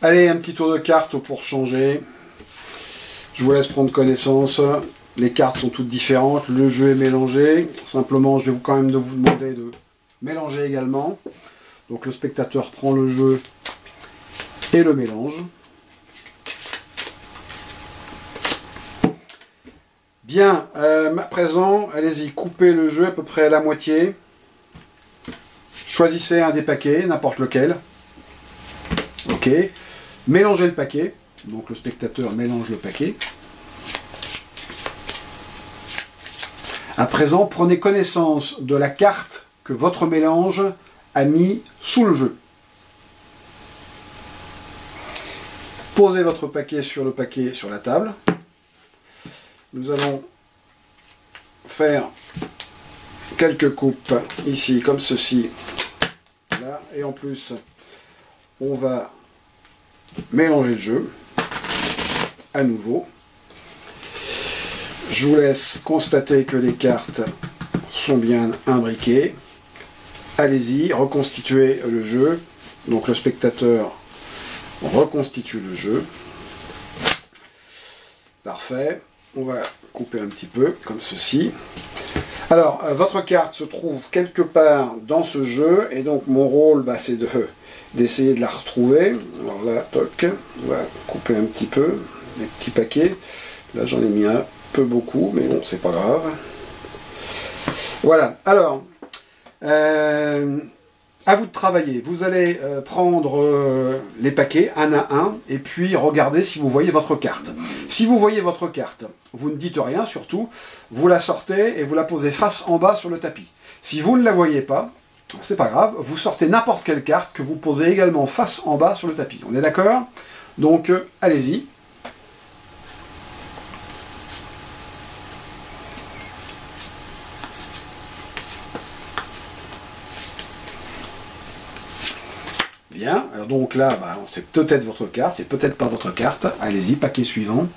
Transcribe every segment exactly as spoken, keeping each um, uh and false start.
Allez, un petit tour de cartes pour changer. Je vous laisse prendre connaissance. Les cartes sont toutes différentes. Le jeu est mélangé. Simplement, je vais quand même vous demander de mélanger également. Donc le spectateur prend le jeu et le mélange. Bien, euh, à présent, allez-y, coupez le jeu à peu près à la moitié. Choisissez un des paquets, n'importe lequel. Ok. Mélangez le paquet. Donc le spectateur mélange le paquet. À présent, prenez connaissance de la carte que votre mélange a mis sous le jeu. Posez votre paquet sur le paquet sur la table. Nous allons faire quelques coupes ici, comme ceci. Là, et en plus, on va mélanger le jeu à nouveau. Je vous laisse constater que les cartes sont bien imbriquées. Allez-y, reconstituez le jeu. Donc le spectateur reconstitue le jeu. Parfait. On va couper un petit peu, comme ceci. Alors, euh, votre carte se trouve quelque part dans ce jeu, et donc mon rôle, bah, c'est de d'essayer de la retrouver. Alors là, toc, on va couper un petit peu, les petits paquets. Là, j'en ai mis un peu beaucoup, mais bon, c'est pas grave. Voilà. Alors, euh, à vous de travailler. Vous allez euh, prendre euh, les paquets un à un et puis regarder si vous voyez votre carte. Si vous voyez votre carte, vous ne dites rien surtout, vous la sortez et vous la posez face en bas sur le tapis. Si vous ne la voyez pas, c'est pas grave, vous sortez n'importe quelle carte que vous posez également face en bas sur le tapis. On est d'accord? Donc, euh, allez-y. Bien, alors donc là, bah, c'est peut-être votre carte, c'est peut-être pas votre carte. Allez-y, paquet suivant.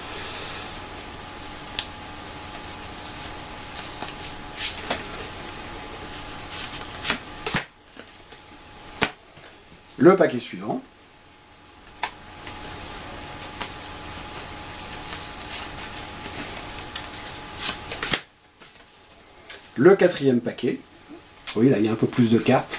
Le paquet suivant. Le quatrième paquet. Oui, là, il y a un peu plus de cartes.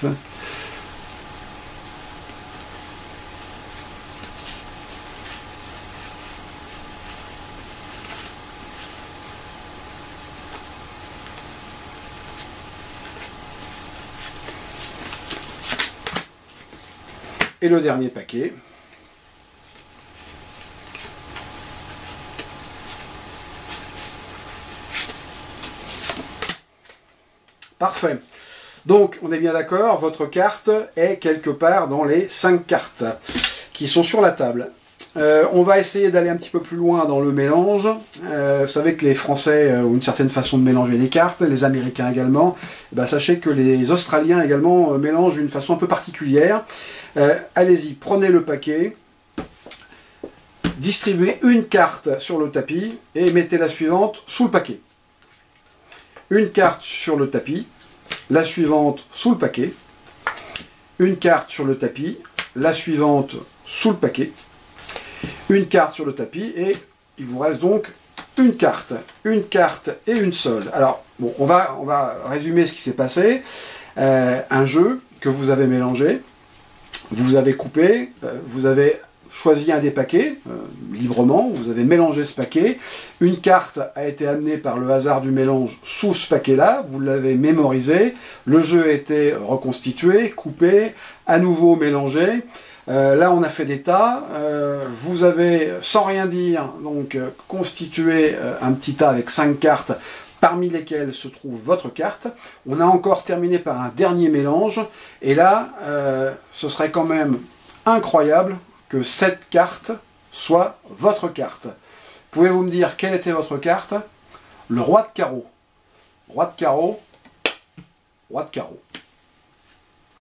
Et le dernier paquet. Parfait. Donc, on est bien d'accord, votre carte est quelque part dans les cinq cartes qui sont sur la table. Euh, on va essayer d'aller un petit peu plus loin dans le mélange. Euh, vous savez que les Français euh, ont une certaine façon de mélanger les cartes, les Américains également. Eh ben, sachez que les Australiens également euh, mélangent d'une façon un peu particulière. Euh, allez-y, prenez le paquet, distribuez une carte sur le tapis et mettez la suivante sous le paquet. Une carte sur le tapis, la suivante sous le paquet. Une carte sur le tapis, la suivante sous le paquet. Une carte sur le tapis et il vous reste donc une carte, une carte et une seule. Alors, bon, on va, on va résumer ce qui s'est passé. Euh, un jeu que vous avez mélangé. Vous avez coupé, vous avez choisi un des paquets, euh, librement, vous avez mélangé ce paquet, une carte a été amenée par le hasard du mélange sous ce paquet-là, vous l'avez mémorisé, le jeu a été reconstitué, coupé, à nouveau mélangé, euh, là on a fait des tas, euh, vous avez, sans rien dire, donc euh, constitué euh, un petit tas avec cinq cartes, parmi lesquelles se trouve votre carte. On a encore terminé par un dernier mélange, et là, euh, ce serait quand même incroyable que cette carte soit votre carte. Pouvez-vous me dire quelle était votre carte? Le roi de carreau. Roi de carreau, roi de carreau.